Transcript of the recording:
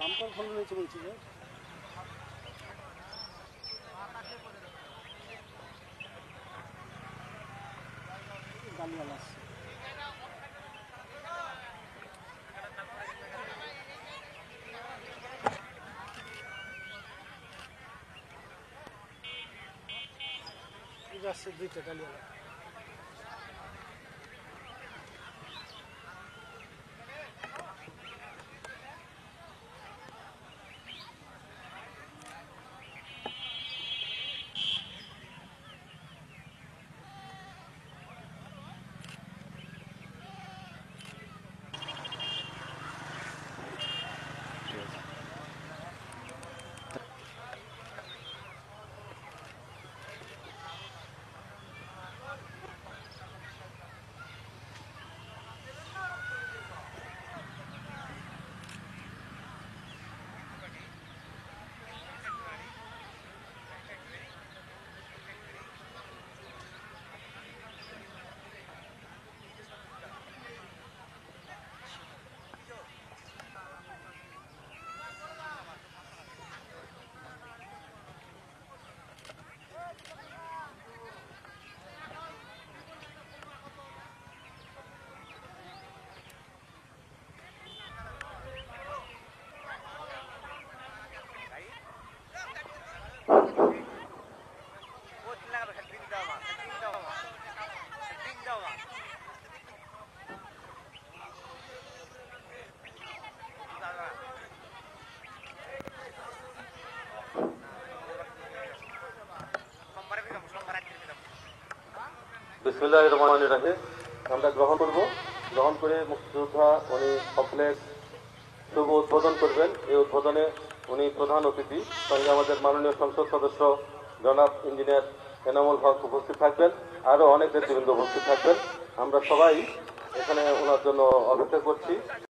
Bumper ফলন হয়েছে বলছি যে গালিওয়ালা আসছে। আসছে দুইটা গালিওয়ালা। বিসমিল্লাহির রহমানির রহিম। আমরা গ্রহণ করব। গ্রহণ করে মুক্তিযোদ্ধা উনি কমপ্লেক্স শুভ উদ্বোধন করবেন। এই উদ্বোধনে উনি প্রধান অতিথি, সঙ্গে আমাদের মাননীয় সংসদ সদস্য জনাব ইঞ্জিনিয়ার এনামুল হক উপস্থিত থাকবেন, আরও অনেক নেতৃবৃন্দ উপস্থিত থাকবেন। আমরা সবাই এখানে ওনার জন্য অপেক্ষা করছি।